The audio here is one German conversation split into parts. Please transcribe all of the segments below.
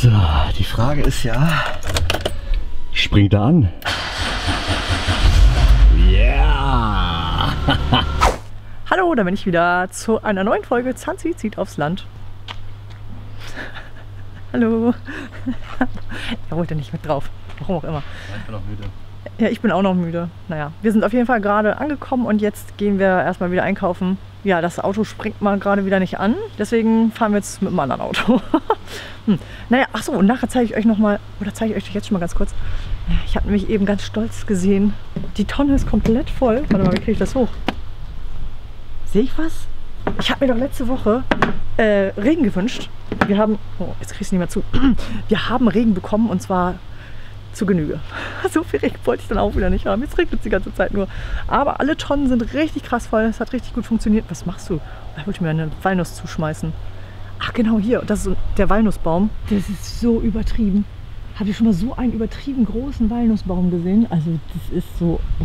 So, die Frage ist ja, springt er an? Yeah! Hallo, da bin ich wieder zu einer neuen Folge Zanzi zieht aufs Land. Hallo. Er wollte nicht mit drauf, warum auch immer. Ich bin auch müde. Ja, ich bin auch noch müde. Naja, wir sind auf jeden Fall gerade angekommen und jetzt gehen wir erstmal wieder einkaufen. Ja, das Auto springt mal gerade wieder nicht an, deswegen fahren wir jetzt mit einem anderen Auto. Naja, achso, und nachher zeige ich euch nochmal, oder zeige ich euch jetzt schon mal ganz kurz. Ich habe nämlich eben ganz stolz gesehen, die Tonne ist komplett voll. Warte mal, wie kriege ich das hoch? Sehe ich was? Ich habe mir doch letzte Woche Regen gewünscht. Wir haben, oh, jetzt kriegst du nicht mehr zu. Wir haben Regen bekommen und zwar zu Genüge. So viel Regen wollte ich dann auch wieder nicht haben. Jetzt regnet es die ganze Zeit nur. Aber alle Tonnen sind richtig krass voll. Es hat richtig gut funktioniert. Was machst du? Da wollte ich mir eine Walnuss zuschmeißen. Ach genau, hier. Das ist der Walnussbaum. Das ist so übertrieben. Habt ihr schon mal so einen übertrieben großen Walnussbaum gesehen? Also das ist so... Oh.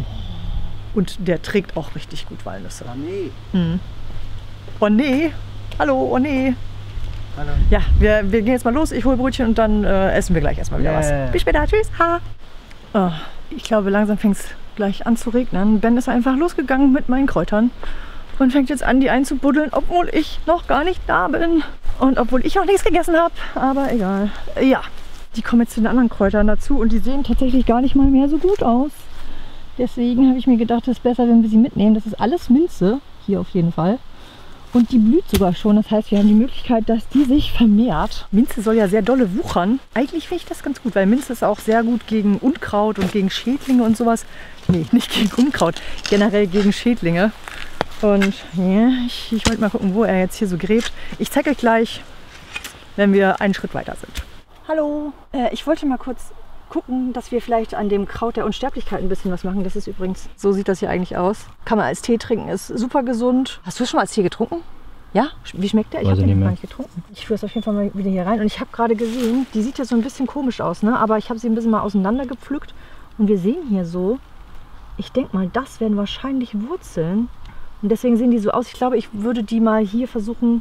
Und der trägt auch richtig gut Walnüsse. Oh nee. Mhm. Oh nee. Hallo, oh nee. Hallo. Ja, wir gehen jetzt mal los. Ich hole Brötchen und dann essen wir gleich erstmal wieder was. Bis später. Tschüss. Ha. Oh, ich glaube, langsam fängt es gleich an zu regnen. Ben ist einfach losgegangen mit meinen Kräutern und fängt jetzt an, die einzubuddeln, obwohl ich noch gar nicht da bin. Und obwohl ich noch nichts gegessen habe. Aber egal. Ja, die kommen jetzt zu den anderen Kräutern dazu und die sehen tatsächlich gar nicht mal mehr so gut aus. Deswegen habe ich mir gedacht, es ist besser, wenn wir sie mitnehmen. Das ist alles Minze, hier auf jeden Fall. Und die blüht sogar schon. Das heißt, wir haben die Möglichkeit, dass die sich vermehrt. Minze soll ja sehr dolle wuchern. Eigentlich finde ich das ganz gut, weil Minze ist auch sehr gut gegen Unkraut und gegen Schädlinge und sowas. Nee, nicht gegen Unkraut, generell gegen Schädlinge. Und ja, ich wollte mal gucken, wo er jetzt hier so gräbt. Ich zeige euch gleich, wenn wir einen Schritt weiter sind. Hallo, ich wollte mal kurz gucken, dass wir vielleicht an dem Kraut der Unsterblichkeit ein bisschen was machen. Das ist übrigens, so sieht das hier eigentlich aus. Kann man als Tee trinken, ist super gesund. Hast du es schon mal als Tee getrunken? Ja? Wie schmeckt der? Ich habe den noch gar nicht getrunken. Ich führe es auf jeden Fall mal wieder hier rein. Und ich habe gerade gesehen, die sieht ja so ein bisschen komisch aus, ne? Aber ich habe sie ein bisschen mal auseinander gepflückt. Und wir sehen hier so, ich denke mal, das werden wahrscheinlich Wurzeln. Und deswegen sehen die so aus. Ich glaube, ich würde die mal hier versuchen,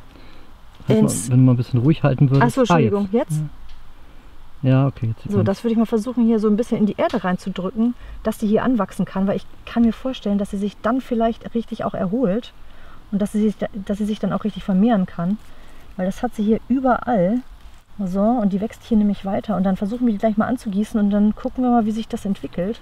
Wenn du mal ein bisschen ruhig halten würdest. Achso, Entschuldigung, jetzt? Ja, okay. Jetzt so, das würde ich mal versuchen, hier so ein bisschen in die Erde reinzudrücken, dass die hier anwachsen kann, weil ich kann mir vorstellen, dass sie sich dann vielleicht richtig auch erholt und dass sie sich dann auch richtig vermehren kann, weil das hat sie hier überall. So, und die wächst hier nämlich weiter und dann versuchen wir die gleich mal anzugießen und dann gucken wir mal, wie sich das entwickelt.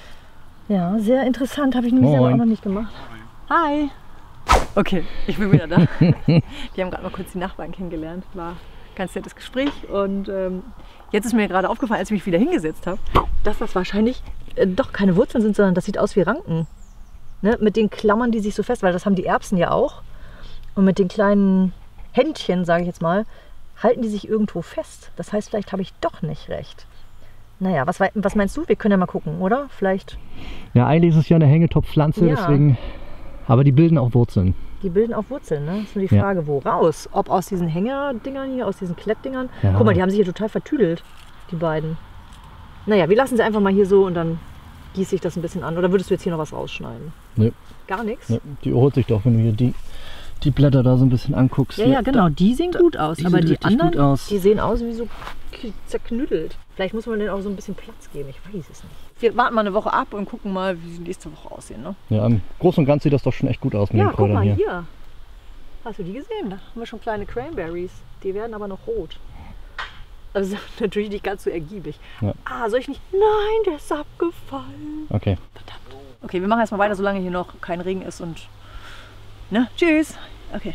Ja, sehr interessant, habe ich nämlich selber auch noch nicht gemacht. Hi! Okay, ich bin wieder da. Wir haben gerade mal kurz die Nachbarn kennengelernt, war ein ganz nettes Gespräch und jetzt ist mir gerade aufgefallen, als ich mich wieder hingesetzt habe, dass das wahrscheinlich doch keine Wurzeln sind, sondern das sieht aus wie Ranken. Ne? Mit den Klammern, die sich so fest, weil das haben die Erbsen ja auch. Und mit den kleinen Händchen, sage ich jetzt mal, halten die sich irgendwo fest. Das heißt, vielleicht habe ich doch nicht recht. Naja, was meinst du? Wir können ja mal gucken, oder? Vielleicht. Ja, eigentlich ist es ja eine Hängetopfpflanze, ja. Deswegen. Aber die bilden auch Wurzeln. Die bilden auch Wurzeln, ne? Das ist nur die Frage, wo raus? Ob aus diesen Hängerdingern hier, aus diesen Klettdingern? Ja. Guck mal, die haben sich hier total vertüdelt, die beiden. Naja, wir lassen sie einfach mal hier so und dann gieße ich das ein bisschen an. Oder würdest du jetzt hier noch was rausschneiden? Nö. Gar nichts? Nö. Die erholt sich doch, wenn du hier die Blätter da so ein bisschen anguckst. Ja, genau, die sehen gut aus. Die aber die anderen, die sehen aus wie so zerknüttelt. Vielleicht muss man denen auch so ein bisschen Platz geben, ich weiß es nicht. Wir warten mal eine Woche ab und gucken mal, wie sie nächste Woche aussehen. Ne? Ja, im Großen und Ganzen sieht das doch schon echt gut aus mit den Kräutern hier. Hier. Hast du die gesehen? Da haben wir schon kleine Cranberries. Die werden aber noch rot. Also natürlich nicht ganz so ergiebig. Ja. Ah, soll ich nicht? Nein, der ist abgefallen. Okay. Verdammt. Okay, wir machen erstmal weiter, solange hier noch kein Regen ist und... Ne? Tschüss. Okay.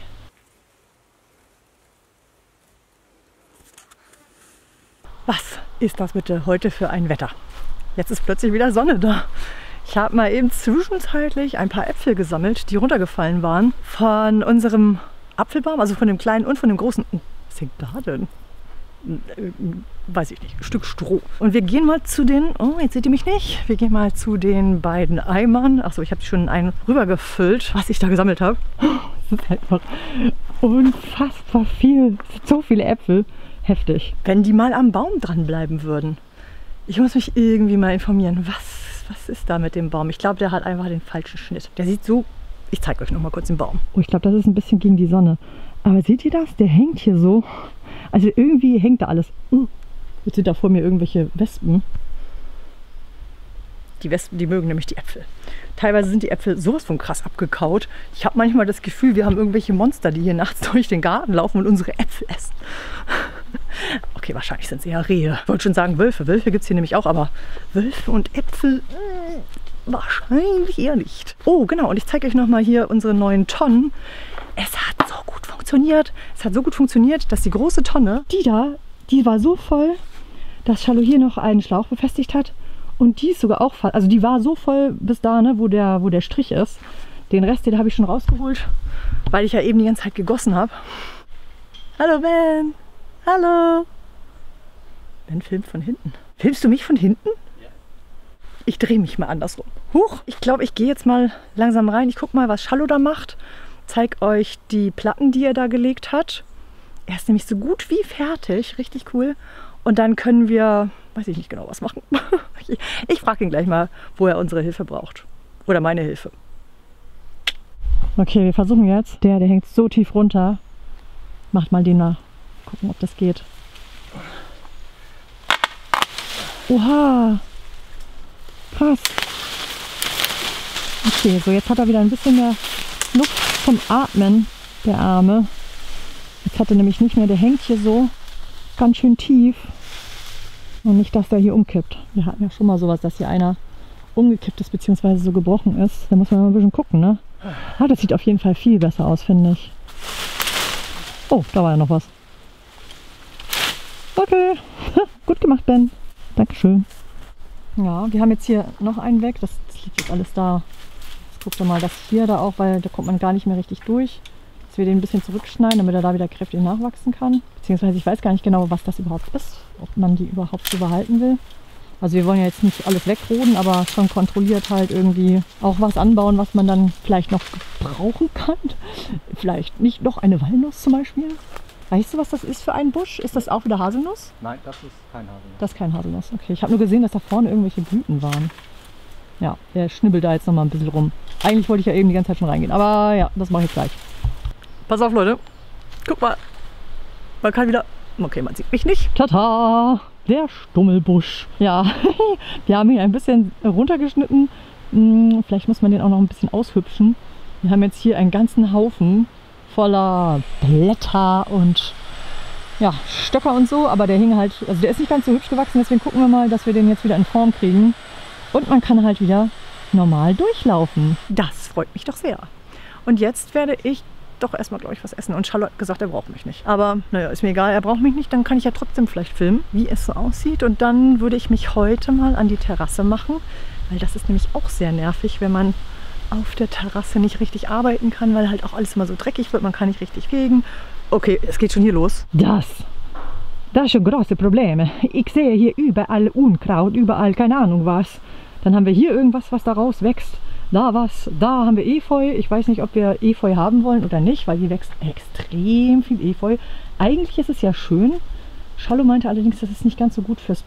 Was ist das bitte heute für ein Wetter? Jetzt ist plötzlich wieder Sonne da. Ich habe mal eben zwischenzeitlich ein paar Äpfel gesammelt, die runtergefallen waren von unserem Apfelbaum, also von dem kleinen und von dem großen. Was hängt da denn? Weiß ich nicht, ein Stück Stroh. Und wir gehen mal zu den, oh, jetzt seht ihr mich nicht, wir gehen mal zu den beiden Eimern. Achso, ich habe schon einen rübergefüllt, was ich da gesammelt habe. Das ist einfach unfassbar viel, so viele Äpfel, heftig. Wenn die mal am Baum dranbleiben würden. Ich muss mich irgendwie mal informieren, was ist da mit dem Baum? Ich glaube, der hat einfach den falschen Schnitt. Der sieht so, ich zeige euch noch mal kurz den Baum. Oh, ich glaube, das ist ein bisschen gegen die Sonne. Aber seht ihr das? Der hängt hier so. Also irgendwie hängt da alles. Jetzt sind da vor mir irgendwelche Wespen. Die Wespen, die mögen nämlich die Äpfel. Teilweise sind die Äpfel sowas von krass abgekaut. Ich habe manchmal das Gefühl, wir haben irgendwelche Monster, die hier nachts durch den Garten laufen und unsere Äpfel essen. Okay, wahrscheinlich sind es eher Rehe. Ich wollte schon sagen Wölfe. Wölfe gibt es hier nämlich auch, aber Wölfe und Äpfel wahrscheinlich eher nicht. Oh, genau. Und ich zeige euch nochmal hier unsere neuen Tonnen. Es hat so gut funktioniert. Es hat so gut funktioniert, dass die große Tonne, die war so voll, dass Charlo hier noch einen Schlauch befestigt hat. Und die ist sogar auch fast, also die war so voll bis da, ne, wo der Strich ist. Den Rest, den habe ich schon rausgeholt, weil ich ja eben die ganze Zeit gegossen habe. Hallo Ben! Hallo! Ben filmt von hinten. Filmst du mich von hinten? Ja. Ich drehe mich mal andersrum. Huch! Ich glaube, ich gehe jetzt mal langsam rein. Ich gucke mal, was Charlo da macht. Zeig euch die Platten, die er da gelegt hat. Er ist nämlich so gut wie fertig. Richtig cool. Und dann können wir, weiß ich nicht genau, was machen. Ich frage ihn gleich mal, wo er unsere Hilfe braucht. Oder meine Hilfe. Okay, wir versuchen jetzt. Der hängt so tief runter. Macht mal den nach. Gucken, ob das geht. Oha! Krass. Okay, so jetzt hat er wieder ein bisschen mehr Luft zum Atmen, der Arme. Jetzt hat er nämlich nicht mehr, der hängt hier so ganz schön tief. Und nicht, dass der hier umkippt. Wir hatten ja schon mal sowas, dass hier einer umgekippt ist, beziehungsweise so gebrochen ist. Da muss man mal ein bisschen gucken, ne? Ah, das sieht auf jeden Fall viel besser aus, finde ich. Oh, da war ja noch was. Okay, gut gemacht, Ben. Dankeschön. Ja, wir haben jetzt hier noch einen weg. Das liegt jetzt alles da. Jetzt guckt ihr mal das hier da auch, weil da kommt man gar nicht mehr richtig durch. Dass wir den ein bisschen zurückschneiden, damit er da wieder kräftig nachwachsen kann. Beziehungsweise ich weiß gar nicht genau, was das überhaupt ist. Ob man die überhaupt so behalten will. Also wir wollen ja jetzt nicht alles wegroden, aber schon kontrolliert halt irgendwie auch was anbauen, was man dann vielleicht noch brauchen kann. Vielleicht nicht noch eine Walnuss zum Beispiel. Weißt du, was das ist für ein Busch? Ist das auch wieder Haselnuss? Nein, das ist kein Haselnuss. Das ist kein Haselnuss. Okay, ich habe nur gesehen, dass da vorne irgendwelche Blüten waren. Ja, der schnibbelt da jetzt noch mal ein bisschen rum. Eigentlich wollte ich ja eben die ganze Zeit schon reingehen, aber ja, das mache ich gleich. Pass auf, Leute. Guck mal. Man kann wieder... Okay, man sieht mich nicht. Tada! Der Stummelbusch. Ja, wir haben ihn ein bisschen runtergeschnitten. Vielleicht muss man den auch noch ein bisschen aushübschen. Wir haben jetzt hier einen ganzen Haufen voller Blätter und ja, Stöcker und so. Aber der hing halt... Also der ist nicht ganz so hübsch gewachsen. Deswegen gucken wir mal, dass wir den jetzt wieder in Form kriegen. Und man kann halt wieder normal durchlaufen. Das freut mich doch sehr. Und jetzt werde ich doch erstmal, glaube ich, was essen. Und Charlotte hat gesagt, er braucht mich nicht. Aber naja, ist mir egal, er braucht mich nicht. Dann kann ich ja trotzdem vielleicht filmen, wie es so aussieht. Und dann würde ich mich heute mal an die Terrasse machen. Weil das ist nämlich auch sehr nervig, wenn man auf der Terrasse nicht richtig arbeiten kann, weil halt auch alles immer so dreckig wird. Man kann nicht richtig fegen. Okay, es geht schon hier los. Das ist schon große Probleme. Ich sehe hier überall Unkraut, überall keine Ahnung was. Dann haben wir hier irgendwas, was daraus wächst. Da was, da haben wir Efeu. Ich weiß nicht, ob wir Efeu haben wollen oder nicht, weil hier wächst extrem viel Efeu. Eigentlich ist es ja schön. Charlo meinte allerdings, das ist nicht ganz so gut fürs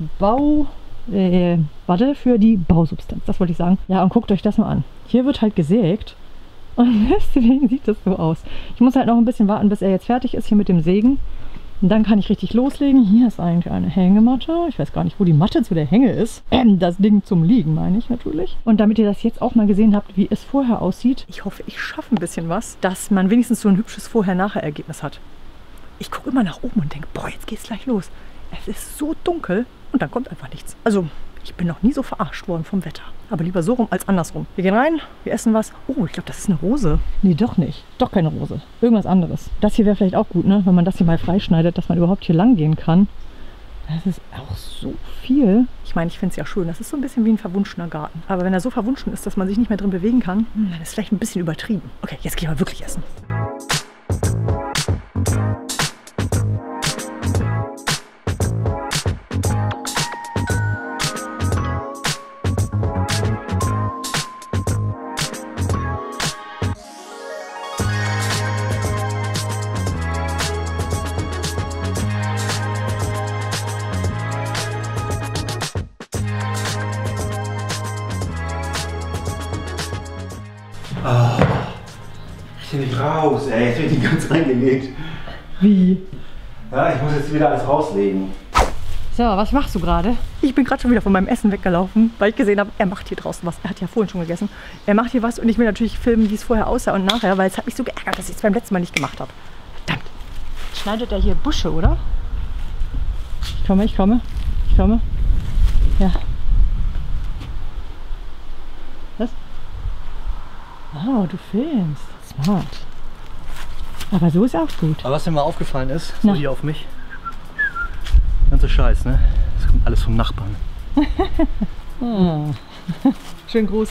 für die Bausubstanz. Das wollte ich sagen. Ja, und guckt euch das mal an. Hier wird halt gesägt. Und deswegen sieht das so aus. Ich muss halt noch ein bisschen warten, bis er jetzt fertig ist hier mit dem Sägen. Und dann kann ich richtig loslegen. Hier ist eigentlich eine Hängematte. Ich weiß gar nicht, wo die Matte zu der Hänge ist. Das Ding zum Liegen, meine ich natürlich. Und damit ihr das jetzt auch mal gesehen habt, wie es vorher aussieht. Ich hoffe, ich schaffe ein bisschen was, dass man wenigstens so ein hübsches Vorher-Nachher-Ergebnis hat. Ich gucke immer nach oben und denke, boah, jetzt geht's gleich los. Es ist so dunkel und dann kommt einfach nichts. Also, ich bin noch nie so verarscht worden vom Wetter. Aber lieber so rum als andersrum. Wir gehen rein, wir essen was. Oh, ich glaube, das ist eine Rose. Nee, doch nicht. Doch keine Rose. Irgendwas anderes. Das hier wäre vielleicht auch gut, ne? Wenn man das hier mal freischneidet, dass man überhaupt hier lang gehen kann. Das ist auch so viel. Ich meine, ich finde es ja schön. Das ist so ein bisschen wie ein verwunschener Garten. Aber wenn er so verwunschen ist, dass man sich nicht mehr drin bewegen kann, dann ist es vielleicht ein bisschen übertrieben. Okay, jetzt gehen wir wirklich essen. Ich bin nicht raus, ey. Jetzt wird die ganz reingelegt. Wie? Ja, ich muss jetzt wieder alles rauslegen. So, was machst du gerade? Ich bin gerade schon wieder von meinem Essen weggelaufen, weil ich gesehen habe, er macht hier draußen was. Er hat ja vorhin schon gegessen. Er macht hier was und ich will natürlich filmen, wie es vorher aussah und nachher, weil es hat mich so geärgert, dass ich es beim letzten Mal nicht gemacht habe. Verdammt. Schneidet er hier Busche, oder? Ich komme, ich komme. Ich komme. Ja. Was? Oh, du filmst. Smart. Aber so ist auch gut. Aber was mir mal aufgefallen ist, so hier auf mich. Ganze Scheiß, ne? Das kommt alles vom Nachbarn. Schönen Gruß.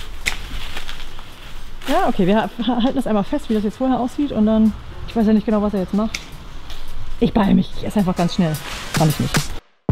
Ja, okay, wir halten das einmal fest, wie das jetzt vorher aussieht und dann, ich weiß ja nicht genau, was er jetzt macht. Ich beeile mich, ich esse einfach ganz schnell. Kann ich nicht.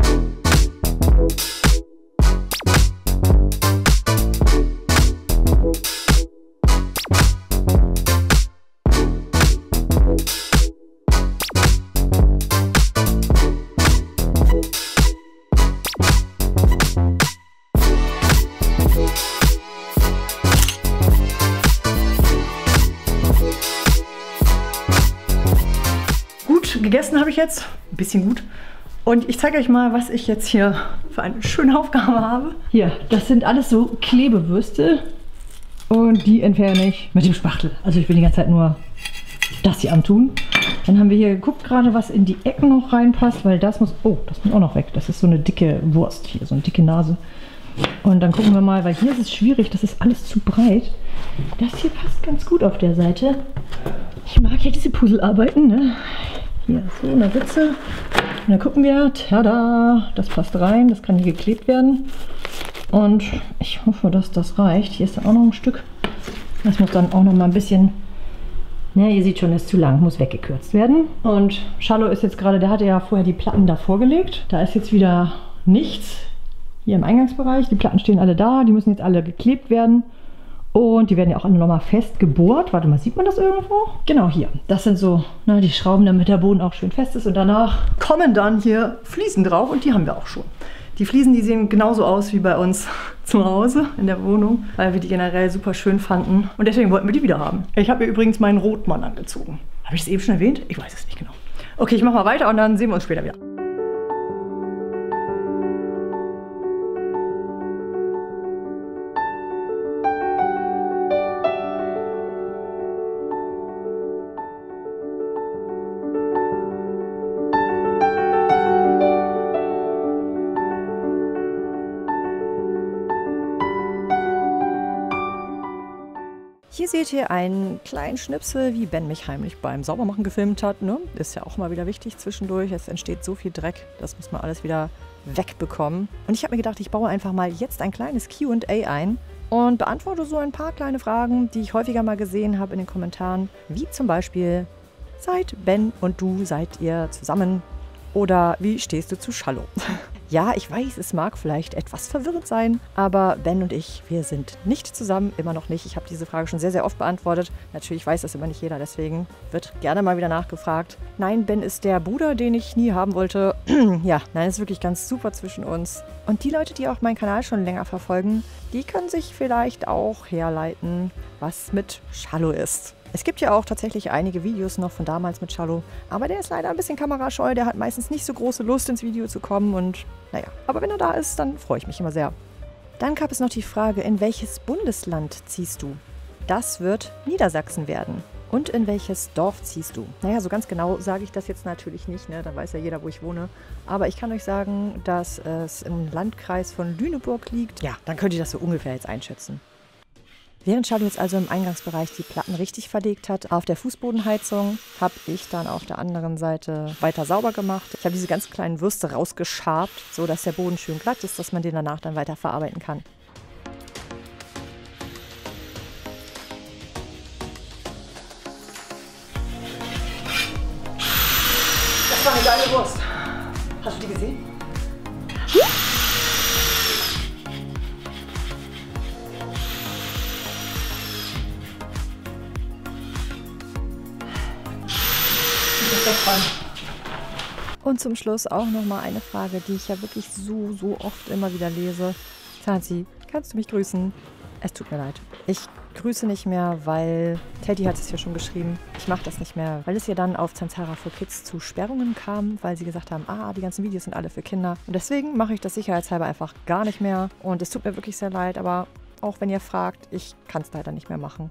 Gegessen habe ich jetzt, ein bisschen gut. Und ich zeige euch mal, was ich jetzt hier für eine schöne Aufgabe habe. Hier, das sind alles so Klebewürste und die entferne ich mit dem Spachtel. Also ich will die ganze Zeit nur das hier antun. Dann haben wir hier geguckt gerade, was in die Ecken noch reinpasst, weil das muss, oh, das muss auch noch weg. Das ist so eine dicke Wurst hier, so eine dicke Nase. Und dann gucken wir mal, weil hier ist es schwierig, das ist alles zu breit. Das hier passt ganz gut auf der Seite. Ich mag ja diese Puzzlearbeiten, ne? Hier, so eine Ritze. Und dann gucken wir, tada, das passt rein, das kann hier geklebt werden. Und ich hoffe, dass das reicht. Hier ist dann auch noch ein Stück. Das muss dann auch noch mal ein bisschen, ne, ihr seht schon, das ist zu lang, muss weggekürzt werden. Und Schallo ist jetzt gerade, der hatte ja vorher die Platten davor gelegt. Da ist jetzt wieder nichts hier im Eingangsbereich. Die Platten stehen alle da, die müssen jetzt alle geklebt werden. Und die werden ja auch alle nochmal fest gebohrt. Warte mal, sieht man das irgendwo? Genau hier. Das sind so, ne, die Schrauben, damit der Boden auch schön fest ist. Und danach kommen dann hier Fliesen drauf und die haben wir auch schon. Die Fliesen, die sehen genauso aus wie bei uns zu Hause in der Wohnung, weil wir die generell super schön fanden. Und deswegen wollten wir die wieder haben. Ich habe mir übrigens meinen Rotmann angezogen. Habe ich es eben schon erwähnt? Ich weiß es nicht genau. Okay, ich mache mal weiter und dann sehen wir uns später wieder. Hier seht ihr einen kleinen Schnipsel, wie Ben mich heimlich beim Saubermachen gefilmt hat. Ne? Ist ja auch mal wieder wichtig zwischendurch. Es entsteht so viel Dreck, das muss man alles wieder wegbekommen. Und ich habe mir gedacht, ich baue einfach mal jetzt ein kleines Q&A ein und beantworte so ein paar kleine Fragen, die ich häufiger mal gesehen habe in den Kommentaren. Wie zum Beispiel, seid Ben und du, seid ihr zusammen? Oder wie stehst du zu Schallo? Ja, ich weiß, es mag vielleicht etwas verwirrend sein, aber Ben und ich, wir sind nicht zusammen, immer noch nicht. Ich habe diese Frage schon sehr, sehr oft beantwortet. Natürlich weiß das immer nicht jeder, deswegen wird gerne mal wieder nachgefragt. Nein, Ben ist der Bruder, den ich nie haben wollte. Ja, nein, ist wirklich ganz super zwischen uns. Und die Leute, die auch meinen Kanal schon länger verfolgen, die können sich vielleicht auch herleiten, was mit Schallo ist. Es gibt ja auch tatsächlich einige Videos noch von damals mit Schallo, aber der ist leider ein bisschen kamerascheu, der hat meistens nicht so große Lust ins Video zu kommen und naja, aber wenn er da ist, dann freue ich mich immer sehr. Dann gab es noch die Frage, in welches Bundesland ziehst du? Das wird Niedersachsen werden. Und in welches Dorf ziehst du? Naja, so ganz genau sage ich das jetzt natürlich nicht, ne? Da weiß ja jeder, wo ich wohne. Aber ich kann euch sagen, dass es im Landkreis von Lüneburg liegt. Ja, dann könnt ihr das so ungefähr jetzt einschätzen. Während Schallo jetzt also im Eingangsbereich die Platten richtig verlegt hat, auf der Fußbodenheizung, habe ich dann auf der anderen Seite weiter sauber gemacht. Ich habe diese ganz kleinen Würste rausgeschabt, so dass der Boden schön glatt ist, dass man den danach dann weiter verarbeiten kann. Das war eine geile Wurst. Hast du die gesehen? Und zum Schluss auch nochmal eine Frage, die ich ja wirklich so oft immer wieder lese. Zazi, kannst du mich grüßen? Es tut mir leid. Ich grüße nicht mehr, weil Teddy hat es ja schon geschrieben. Ich mache das nicht mehr, weil es ja dann auf Zanzara for Kids zu Sperrungen kam, weil sie gesagt haben, die ganzen Videos sind alle für Kinder. Und deswegen mache ich das sicherheitshalber einfach gar nicht mehr. Und es tut mir wirklich sehr leid, aber auch wenn ihr fragt, ich kann es leider nicht mehr machen.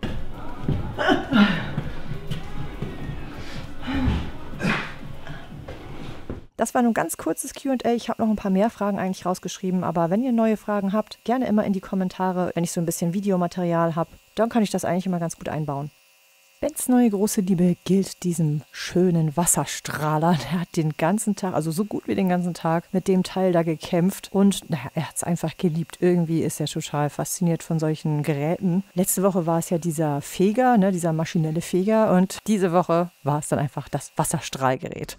Das war nur ein ganz kurzes Q&A. Ich habe noch ein paar mehr Fragen eigentlich rausgeschrieben, aber wenn ihr neue Fragen habt, gerne immer in die Kommentare. Wenn ich so ein bisschen Videomaterial habe, dann kann ich das eigentlich immer ganz gut einbauen. Bens neue große Liebe gilt diesem schönen Wasserstrahler. Der hat den ganzen Tag, also so gut wie den ganzen Tag, mit dem Teil da gekämpft und er hat es einfach geliebt. Irgendwie ist er total fasziniert von solchen Geräten. Letzte Woche war es ja dieser Feger, ne, dieser maschinelle Feger, und diese Woche war es dann einfach das Wasserstrahlgerät.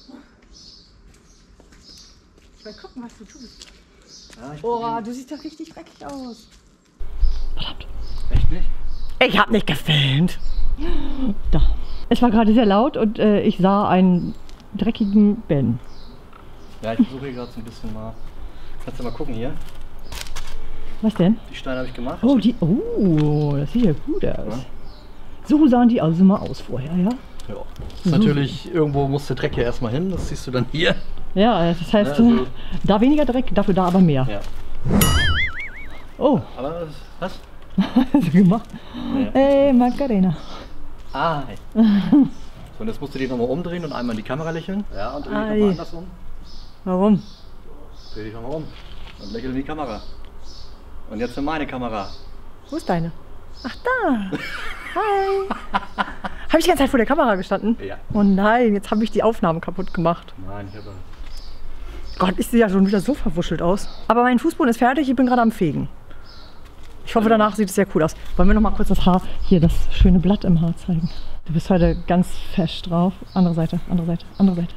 Ich will gucken, was du tust. Ja, du siehst doch richtig dreckig aus. Verdammt. Echt nicht? Ich habe nicht gefilmt. Da. Es war gerade sehr laut und ich sah einen dreckigen Ben. Ja, ich versuche hier gerade so ein bisschen mal. Kannst du mal gucken hier? Was denn? Die Steine habe ich gemacht. Oh, das sieht ja gut aus. Ja. So sahen die also mal aus vorher, ja? Ja. Das ist natürlich, irgendwo muss der Dreck ja erstmal hin, das siehst du dann hier. Ja, das heißt, ja, also, da weniger Dreck, dafür da aber mehr. Ja. Oh. Aber was? Was hast du gemacht? Ja. Hey, Macarena. Hey. So, und jetzt musst du dich nochmal umdrehen und einmal in die Kamera lächeln. Ja, und dreh dich nochmal andersrum. Warum? Dreh dich nochmal um und lächel in die Kamera. Und jetzt in meine Kamera. Wo ist deine? Ach, da. Hi. Habe ich die ganze Zeit vor der Kamera gestanden? Ja. Oh nein, jetzt habe ich die Aufnahmen kaputt gemacht. Nein, ich habe... Gott, ich sehe ja schon wieder so verwuschelt aus. Aber mein Fußboden ist fertig, ich bin gerade am Fegen. Ich hoffe, danach sieht es sehr cool aus. Wollen wir noch mal kurz das Haar, hier das schöne Blatt im Haar zeigen? Du bist heute ganz fest drauf. Andere Seite, andere Seite, andere Seite.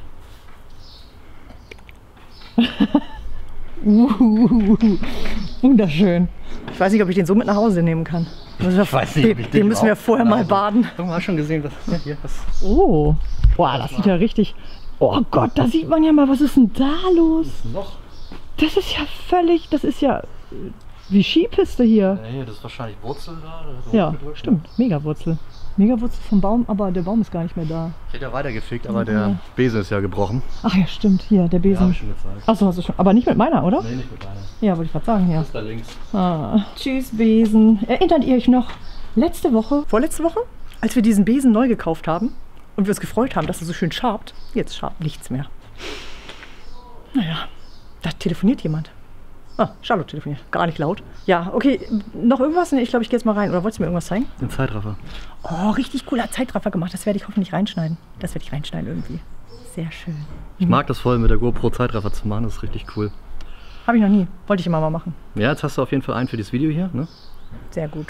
Wunderschön. Ich weiß nicht, ob ich den so mit nach Hause nehmen kann. Ich weiß nicht, ob ich den müssen wir vorher mal baden. Du hast schon gesehen, was hier ist. Oh, boah, das sieht ja richtig... Oh Gott, da sieht man ja mal, was ist denn da los? Das ist ein Loch. Das ist ja völlig, das ist ja wie Skipiste hier. Ja, das ist wahrscheinlich Wurzel da. Ja, stimmt, Megawurzel. Megawurzel vom Baum, aber der Baum ist gar nicht mehr da. Ich hätte ja weitergefegt, aber der Besen ist ja gebrochen. Ach ja, stimmt, hier, der Besen. Ja, hab ich schon gezeigt. Achso, hast du schon, aber nicht mit meiner, oder? Nee, nicht mit deiner. Ja, wollte ich gerade sagen, ja. Das ist da links. Tschüss, Besen. Erinnert ihr euch noch, letzte Woche, vorletzte Woche, als wir diesen Besen neu gekauft haben und wir uns gefreut haben, dass er so schön schabt? Jetzt schabt nichts mehr. Naja, da telefoniert jemand. Charlotte telefoniert. Gar nicht laut. Ja, okay. Noch irgendwas? Ich glaube, ich gehe jetzt mal rein. Oder wolltest du mir irgendwas zeigen? Den Zeitraffer. Oh, richtig cooler Zeitraffer gemacht. Das werde ich hoffentlich reinschneiden. Das werde ich reinschneiden irgendwie. Sehr schön. Ich mag das voll, mit der GoPro Zeitraffer zu machen. Das ist richtig cool. Habe ich noch nie. Wollte ich immer mal machen. Ja, jetzt hast du auf jeden Fall einen für dieses Video hier, ne? Sehr gut.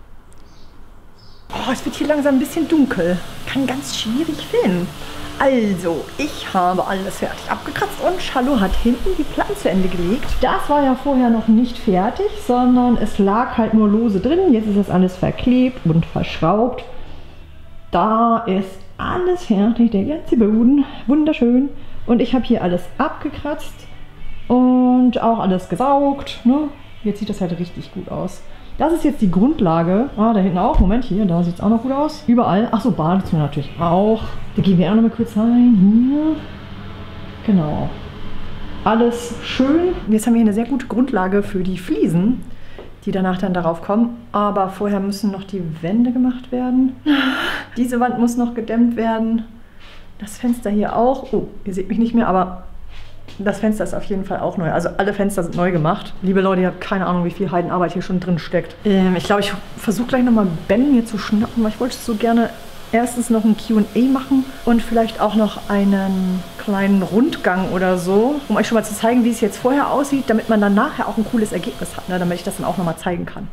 Oh, es wird hier langsam ein bisschen dunkel. Kann ganz schwierig filmen. Also, ich habe alles fertig abgekratzt und Charlo hat hinten die Platten zu Ende gelegt. Das war ja vorher noch nicht fertig, sondern es lag halt nur lose drin. Jetzt ist das alles verklebt und verschraubt. Da ist alles fertig, der ganze Boden. Wunderschön. Und ich habe hier alles abgekratzt und auch alles gesaugt. Ne? Jetzt sieht das halt richtig gut aus. Das ist jetzt die Grundlage. Da hinten auch. Moment, hier, da sieht es auch noch gut aus. Überall. Achso, Badezimmer natürlich auch. Da gehen wir auch noch mal kurz rein. Hier. Genau. Alles schön. Jetzt haben wir hier eine sehr gute Grundlage für die Fliesen, die danach dann darauf kommen. Aber vorher müssen noch die Wände gemacht werden. Diese Wand muss noch gedämmt werden. Das Fenster hier auch. Oh, ihr seht mich nicht mehr, aber... Das Fenster ist auf jeden Fall auch neu. Also alle Fenster sind neu gemacht. Liebe Leute, ihr habt keine Ahnung, wie viel Heidenarbeit hier schon drin steckt. Ich glaube, ich versuche gleich nochmal Ben hier zu schnappen, weil ich wollte so gerne erstens noch ein Q&A machen und vielleicht auch noch einen kleinen Rundgang oder so, um euch schon mal zu zeigen, wie es jetzt vorher aussieht, damit man dann nachher auch ein cooles Ergebnis hat, ne? Damit ich das dann auch nochmal zeigen kann.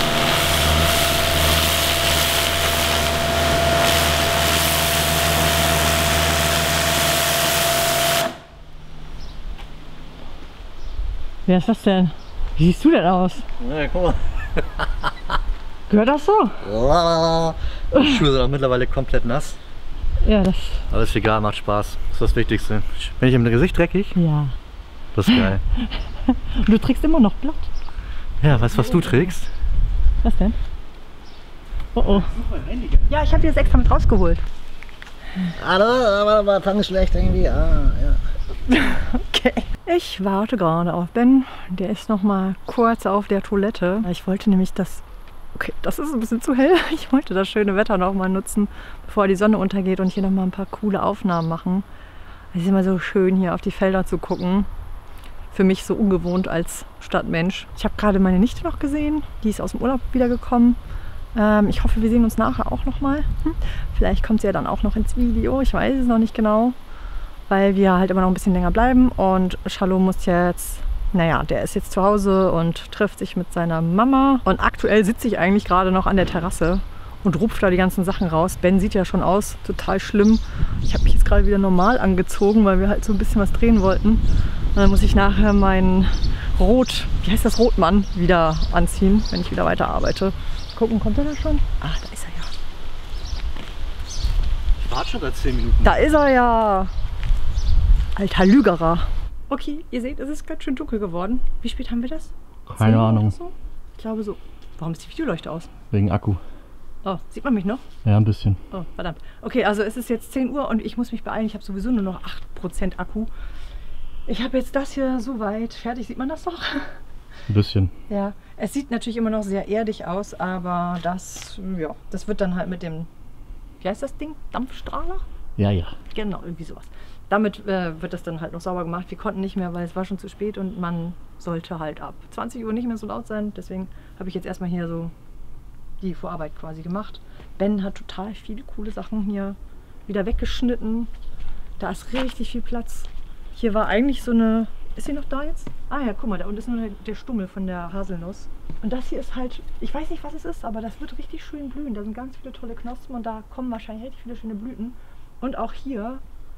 Wer ist das denn? Wie siehst du denn aus? Ja, guck mal. Gehört das so? Die Schuhe sind auch mittlerweile komplett nass. Ja, das... Aber ist egal, macht Spaß. Das ist das Wichtigste. Bin ich im Gesicht dreckig? Ja. Das ist geil. Und du trägst immer noch Blatt. Ja, weißt du, was du trägst? Was denn? Oh oh. Ja, ich habe dir das extra mit rausgeholt. Hallo, aber Fang schlecht irgendwie. Ah, ja. Okay. Ich warte gerade auf Ben. Der ist noch mal kurz auf der Toilette. Ich wollte nämlich das... Okay, das ist ein bisschen zu hell. Ich wollte das schöne Wetter noch mal nutzen, bevor die Sonne untergeht und hier noch mal ein paar coole Aufnahmen machen. Es ist immer so schön, hier auf die Felder zu gucken. Für mich so ungewohnt als Stadtmensch. Ich habe gerade meine Nichte noch gesehen. Die ist aus dem Urlaub wiedergekommen. Ich hoffe, wir sehen uns nachher auch noch mal. Vielleicht kommt sie ja dann auch noch ins Video. Ich weiß es noch nicht genau, weil wir halt immer noch ein bisschen länger bleiben. Und Shalom muss jetzt, naja, der ist jetzt zu Hause und trifft sich mit seiner Mama. Und aktuell sitze ich eigentlich gerade noch an der Terrasse und rupft da die ganzen Sachen raus. Ben sieht ja schon aus, total schlimm. Ich habe mich jetzt gerade wieder normal angezogen, weil wir halt so ein bisschen was drehen wollten. Und dann muss ich nachher meinen wie heißt das, Rotmann wieder anziehen, wenn ich wieder weiter arbeite. Gucken, kommt er da schon? Ach, da ist er ja. Ich warte schon seit 10 Minuten. Da ist er ja. Alter Lügerer. Okay, ihr seht, es ist ganz schön dunkel geworden. Wie spät haben wir das? Keine 10 Uhr Ahnung. oder so? Ich glaube so. Warum ist die Videoleuchte aus? Wegen Akku. Oh, sieht man mich noch? Ja, ein bisschen. Oh, verdammt. Okay, also es ist jetzt 10 Uhr und ich muss mich beeilen. Ich habe sowieso nur noch 8% Akku. Ich habe jetzt das hier so weit fertig. Sieht man das doch? Ein bisschen. Ja, es sieht natürlich immer noch sehr erdig aus, aber das, ja, das wird dann halt mit dem, wie heißt das Ding? Dampfstrahler? Ja, ja. Genau, irgendwie sowas. Damit wird das dann halt noch sauber gemacht. Wir konnten nicht mehr, weil es war schon zu spät und man sollte halt ab 20 Uhr nicht mehr so laut sein. Deswegen habe ich jetzt erstmal hier so die Vorarbeit quasi gemacht. Ben hat total viele coole Sachen hier wieder weggeschnitten. Da ist richtig viel Platz. Hier war eigentlich so eine... Ist sie noch da jetzt? Ah ja, guck mal, da unten ist nur der Stummel von der Haselnuss. Und das hier ist halt, ich weiß nicht, was es ist, aber das wird richtig schön blühen. Da sind ganz viele tolle Knospen und da kommen wahrscheinlich richtig viele schöne Blüten. Und auch hier,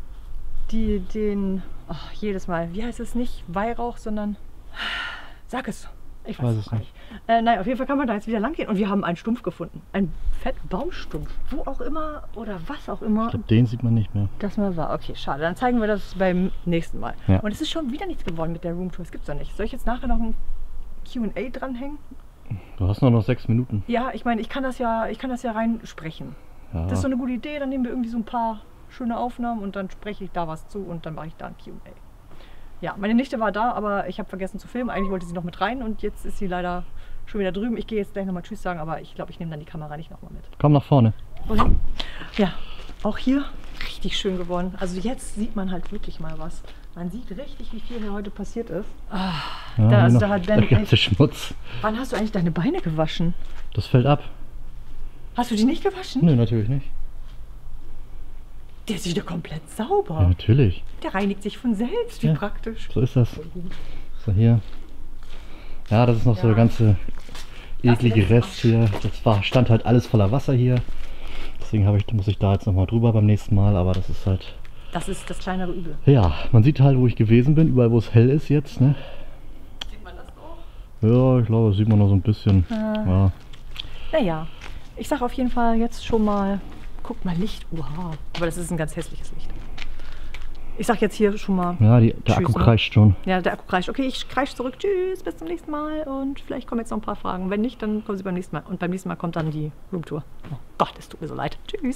jedes Mal, wie heißt es nicht? Weihrauch, sondern, sag es. Ich weiß es nicht. Nein, auf jeden Fall kann man da jetzt wieder lang gehen und wir haben einen Stumpf gefunden. Einen fetten Baumstumpf. Wo auch immer oder was auch immer. Ich glaube, den sieht man nicht mehr. Das mal war. Okay, schade. Dann zeigen wir das beim nächsten Mal. Ja. Und es ist schon wieder nichts geworden mit der Roomtour. Das gibt's doch nicht. Soll ich jetzt nachher noch ein Q&A dranhängen? Du hast nur noch 6 Minuten. Ja, ich meine, ich kann das ja reinsprechen. Ja. Das ist so eine gute Idee. Dann nehmen wir irgendwie so ein paar schöne Aufnahmen und dann spreche ich da was zu und dann mache ich da ein Q&A. Ja, meine Nichte war da, aber ich habe vergessen zu filmen. Eigentlich wollte sie noch mit rein und jetzt ist sie leider schon wieder drüben. Ich gehe jetzt gleich nochmal Tschüss sagen, aber ich glaube, ich nehme dann die Kamera nicht nochmal mit. Komm nach vorne. Wohin? Ja, auch hier richtig schön geworden. Also jetzt sieht man halt wirklich mal was. Man sieht richtig, wie viel hier heute passiert ist. Ja, da hat Ben, der ganze Schmutz. wann hast du eigentlich deine Beine gewaschen? Das fällt ab. Hast du die nicht gewaschen? Nö, natürlich nicht. Der ist wieder komplett sauber. Ja, natürlich. Der reinigt sich von selbst, wie Ja. praktisch. So ist das. So hier. Ja, das ist noch so der ganze eklige Rest hier. Stand halt alles voller Wasser hier. Deswegen muss ich da jetzt nochmal drüber beim nächsten Mal, aber das ist halt... Das ist das kleinere Übel. Ja, man sieht halt, wo ich gewesen bin, überall wo es hell ist jetzt, ne? Sieht man das auch? Ja, ich glaube, das sieht man noch so ein bisschen. Ja. Naja, ich sag auf jeden Fall jetzt schon mal, guck mal Licht, oha. Aber das ist ein ganz hässliches Licht. Ich sag jetzt hier schon mal. Ja, der Tschüss, Akku ne? kreischt schon. Ja, der Akku kreischt. Okay, ich kreische zurück. Tschüss, bis zum nächsten Mal. Und vielleicht kommen jetzt noch ein paar Fragen. Wenn nicht, dann kommen sie beim nächsten Mal. Und beim nächsten Mal kommt dann die Roomtour. Oh Gott, es tut mir so leid. Tschüss.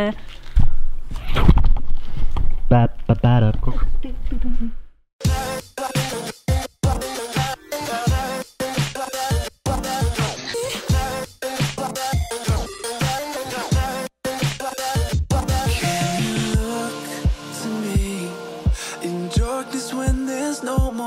Guck. Can you look to me in darkness when there's no more